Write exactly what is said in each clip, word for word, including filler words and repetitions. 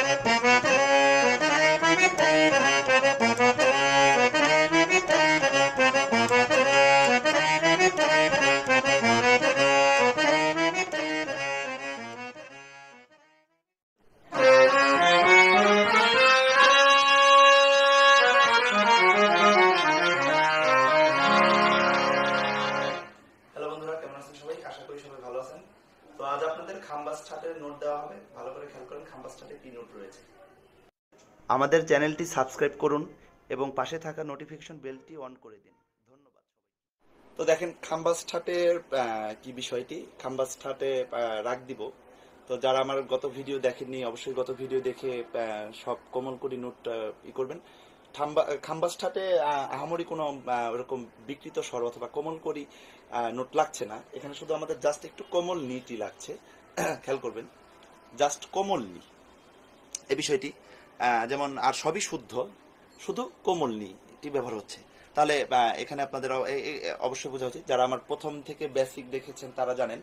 তো আজ আপনাদের খাম্বাজ ঠাটের নোট দেওয়া হবে, ভালো করে খেয়াল করেন খাম্বাজ ঠাটে কি নোট রয়েছে। আমাদের চ্যানেলটি সাবস্ক্রাইব করুন এবং পাশে থাকা নোটিফিকেশন বেলটি অন করে দিন। ধন্যবাদ সবাই। তো দেখেন খাম্বাজ ঠাটের কি বিষয়টি, খাম্বাজ ঠাটে রাগ দিব। তো যারা আমার গত ভিডিও দেখেননি অবশ্যই গত ভিডিও দেখে সব কোমল করি নোট ই করবেন। খাম্বাজ ঠাটে আহামরি কোনো ওরকম বিকৃত স্বর অথবা কোমল করি নোট লাগছে না, এখানে শুধু আমাদের জাস্ট একটু কোমল নিটি লাগছে। খেয়াল করবেন জাস্ট কোমল নি এই বিষয়টি, যেমন আর সবই শুদ্ধ, শুধু কোমল নিটি ব্যবহার হচ্ছে। তাহলে এখানে আপনাদের অবশ্যই বোঝা উচিত, যারা আমার প্রথম থেকে বেসিক দেখেছেন তারা জানেন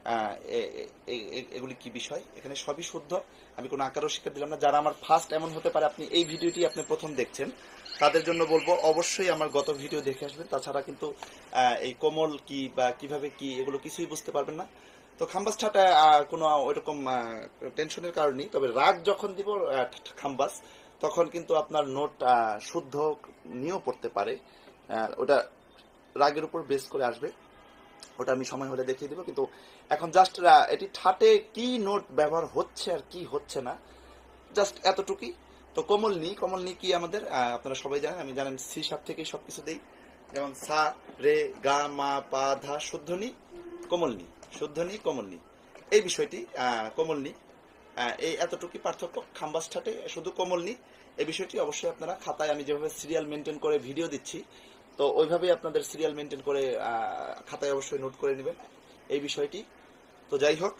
এগুলি কি বিষয়। এখানে সবই শুদ্ধ, আমি কোনো আকারও শিক্ষা দিলাম না। যারা আমার ফার্স্ট এমন হতে পারে আপনি এই ভিডিওটি আপনি প্রথম দেখছেন, তাদের জন্য বলবো অবশ্যই আমার গত ভিডিও দেখে আসবেন, তাছাড়া কিন্তু এই কোমল কি বা কিভাবে কি এগুলো কিছুই বুঝতে পারবেন না। তো খাম্বাজ ঠাটা কোনো ওইরকম টেনশনের কারণ নেই, তবে রাগ যখন দিব খাম্বাজ তখন কিন্তু আপনার নোট শুদ্ধ নিয়েও পড়তে পারে, ওটা রাগের উপর বেস করে আসবে, ওটা আমি সময় হলে দেখিয়ে দিব। কিন্তু এখন জাস্ট এটি ঠাটে কি নোট ব্যবহার হচ্ছে আর কি হচ্ছে না, জাস্ট এতটুকুই। তো কোমল নি, কোমল নি কি আমাদের আপনারা সবাই জানেন, আমি জানেন সি সাপ থেকেই সবকিছু দেই, যেমন সা রে গা মা পা ধা শুদ্ধ নি কোমল নি, শুদ্ধ নি কোমল নি, এই বিষয়টি কোমল নি, এই এতটুকুই পার্থক্য। খাম্বাজ ঠাটে শুধু কোমল নি, এই বিষয়টি অবশ্যই আপনারা খাতায় আমি যেভাবে সিরিয়াল মেনটেন করে ভিডিও দিচ্ছি তো ওইভাবেই আপনাদের সিরিয়াল মেনটেন করে খাতায় অবশ্যই নোট করে নেবেন এই বিষয়টি। তো যাই হোক,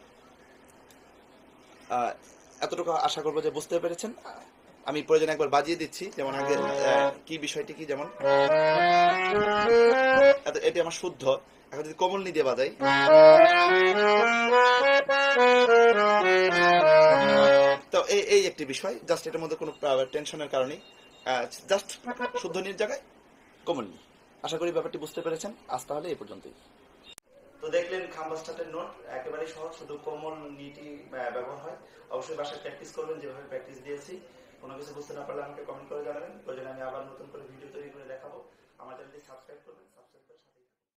এতটুকু আশা করবো যে বুঝতে পেরেছেন। আমি প্রয়োজনে একবার বাজিয়ে দিচ্ছি, যেমন আগে কি বিষয়টি কি, যেমন এটি আমার শুদ্ধ, এখন যদি কোমল নি দিয়ে বাজাই তো এই এই একটি বিষয়, জাস্ট এটার মধ্যে কোনো টেনশনের কারণে জাস্ট শুদ্ধ নির জায়গায় কোমল নি। আশা করি ব্যাপারটি বুঝতে পেরেছেন। আজ তাহলে এই পর্যন্তই। তো দেখলেন খাম্বাজ ঠাটের নোট একেবারেই সহজ, শুধু কোমল নিটি ব্যবহার হয়। অবশ্যই বাসায় প্র্যাকটিস করবেন যেভাবে প্র্যাকটিস দিয়েছি। কোনো কিছু বুঝতে না পারলে আমাকে কমেন্ট করে জানাবেন, প্রয়োজনে আমি আবার নতুন করে ভিডিও তৈরি করে দেখাবো। আমার চ্যানেলটি সাবস্ক্রাইব করবেন।